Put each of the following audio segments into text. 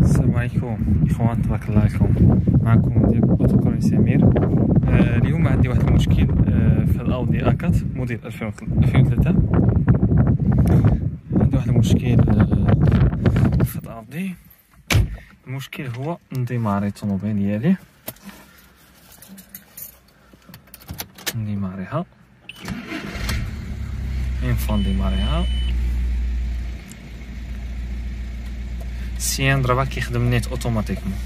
السلام عليكم اخوان، تبارك الله عليكم. معكم ديال اوتوكوري سمير. اليوم عندي واحد المشكل في الاودي A4 موديل 2003. عندي واحد المشكل في الاودي. المشكل هو اندماري الطوموبيل ديالي، نديماريها نديماريها. السيان ضربه كيخدم نيت اوتوماتيكمون،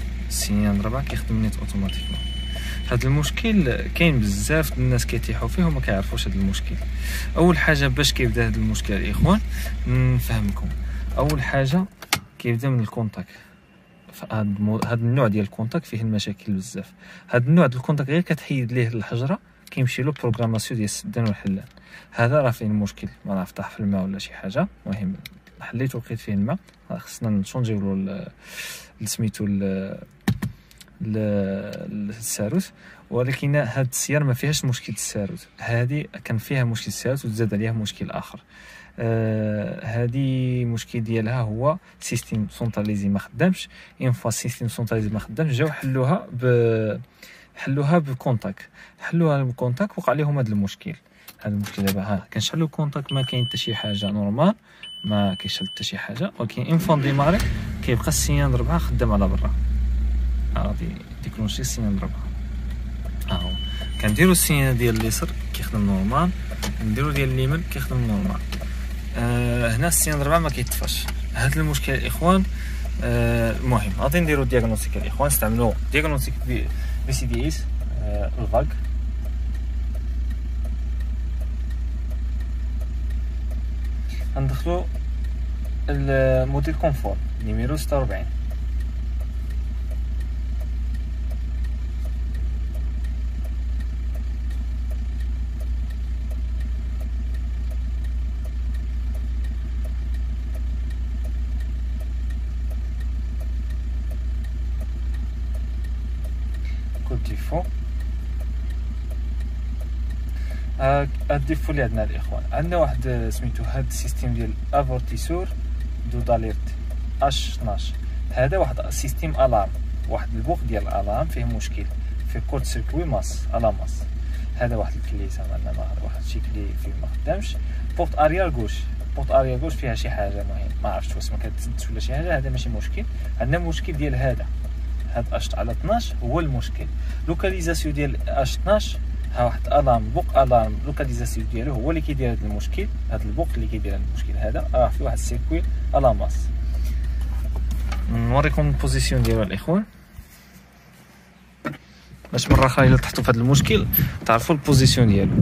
هذا المشكل كاين بزاف الناس كيتيحوا فيه وما كيعرفوش هذا المشكل. اول حاجه باش كيبدا هذا المشكل الاخوان نفهمكم. اول حاجه كيبدا من الكونتاك. هذا النوع ديال الكونتاك فيه المشاكل بزاف. هذا النوع ديال الكونتاك غير كتحيد ليه الحجره كيمشي له بروغراماسيون ديال السدان والحلال. هذا راه فيه المشكل، ما نعرف طاح في الماء ولا شي حاجه. المهم حليته لقيت فيه الماء، خصنا نشونجيو له سميتو الساروت. ولكن هاد السياره ما فيهاش مشكل الساروت، هذه كان فيها مشكل الساروت وزاد عليها مشكل اخر. هذه المشكل ديالها هو سيستيم سونتراليزي ما خدامش. اون فوا سيستيم سونتراليزي ما خدامش جاو حلوها بكونتاك، وقع لهم هذا المشكل. دابا ها كنشعلو الكونتاك ما كاين حتى شي حاجه نورمال، ما كيشعل حتى شي حاجه. ولكن اون فوا ديماري كيبقى السيان 4 خدام على برا، غادي ديكلونشي السيان 4. ها هو كنديرو السيان ديال اليسر كيخدم نورمال، نديرو ديال اليمين كيخدم نورمال. هنا السيان 4 ما كيطفاش. هذا المشكل الاخوان المهم غادي نديرو دياغنوستيك الاخوان. نستعملو دياغنوستيك بي سي دي اس الفاك. غندخلو الموديل كونفور نيميرو 46. كود ديفو. الديفو اللي عندنا الاخوان، عندنا واحد سميتو هاد السيستيم ديال افورتيسور دو داليرت اش 12. هذا واحد سيستيم الارم، واحد البوق ديال الالارم فيه مشكل، فيه كورت سيركوي ماس على ماس. هذا واحد الكلي زعما واحد شي كلي فيه ما خدامش. بورت اريال غوش فيها شي حاجه، مهم ما عرفتش واش ما كتسدش ولا شي حاجه. هذا ماشي مشكل، عندنا مشكل ديال هذا اش على 12 هو المشكل. لوكاليزاسيون ديال اش 12 ها واحد الارم بوق الارم، لوكاليزاسيون ديالو هو اللي كيدير هذا المشكل. هذا البوق اللي كيدير هذا المشكل. هذا راه فيه واحد السيركوي على ماس. نوريكم البوزيسيون ديالو الاخوان باش مره اخرى الا طحتوا في هذا المشكل تعرفوا البوزيسيون ديالو.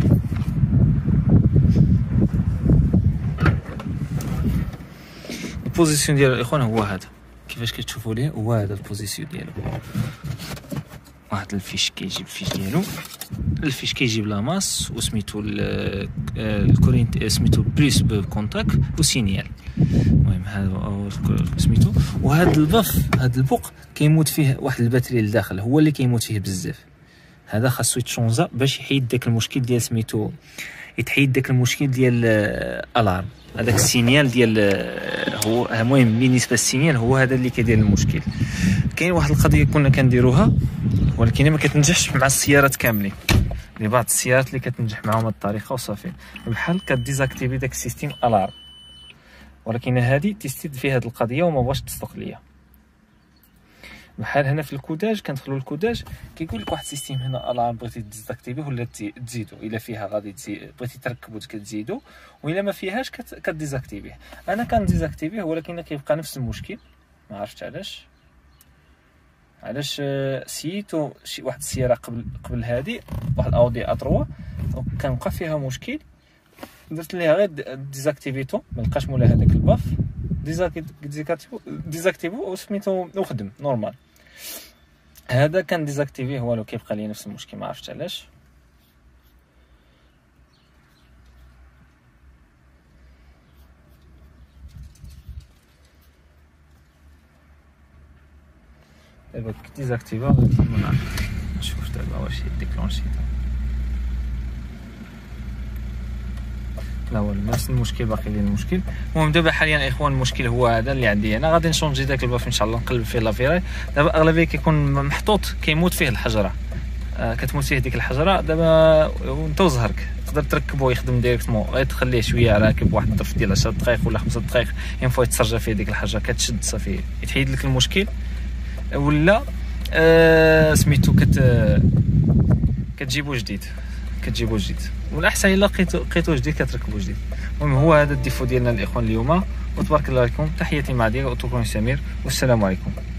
البوزيسيون ديالو الاخوان هو هذا، كيفاش كتشوفوا ليه هو هذا البوزيسيون ديالو. واحد الفيش كيجيب الفيش ديالو، الفيش كيجيب لا ماس وسميتو الكورينت سميتو بليس بكونتاك وسينيال. المهم هذا سميتو. وهذا الباف هذا البوق كيموت فيه واحد الباتري لداخل، هو اللي كيموت فيه بزاف. هذا خاصو يتشونزا باش يحيد داك المشكل ديال سميتو، يتحيد داك المشكل ديال الارم. هذاك السينيال ديال هو المهم بالنسبه للسينيال هو هذا اللي كيدير المشكل. كاين واحد القضيه كنا كنديروها ولكن ما كتنجحش مع السيارات كاملين. بعض السيارات اللي كتنجح معهم هذه الطريقه وصافي، بحال كديزاكتيفي داك السيستيم الارم. ولكن هذه تيستيد في هذه القضيه وما بغاش تصدق ليا. بحال هنا في الكوداج كندخلوا للكوداج كيقول لك واحد السيستيم هنا الارم بغيتي ديزاكتيفيه ولا تزيدو. الا فيها غادي بغيتي تركبو كتزيدو، والا ما فيهاش كديزاكتيفيه. انا كنديزاكتيفيه ولكن كيبقى نفس المشكل. ما عرفتش علاش سيتو شي واحد السياره قبل هذه، واحد اودي A3 كنبقى فيها مشكل. درت ليها غير ديزاكتيفيتو، ما لقاش مولا هذاك الباف. ديزاكتيفو وسميتو وخدم نورمال. هذا كان ديزاكتيفيه والو كيبقى لي نفس المشكل، ما عرفتش علاش. دابا ديزاكتيفا نشوف دابا واش يديكلونشي. لا والو نفس المشكل باقي لي المشكل. المهم دابا حاليا الاخوان المشكل هو هذا اللي عندي انا، غادي نشونجي داك الباف ان شاء الله، نقلب فيه لافيراي. دابا اغلبيه كيكون محطوط كيموت فيه الحجره، كتموت فيه ديك الحجره. دابا انت وزهرك تقدر تركبو يخدم ديريكتمون، غير تخليه شويه راكب واحد الظرف ديال 10 دقائق ولا 5 دقائق، اين فوا يتسرجا فيه ديك الحجره كتشد صافي يتحيد لك المشكل. ولا سميتو كتجيبو جديد، والاحسن الا لقيتو جديد كتركبو جديد. المهم هو هذا الديفو ديالنا الاخوان اليوم، وتبارك الله عليكم. تحياتي مع ديال اوتوكون سمير، والسلام عليكم.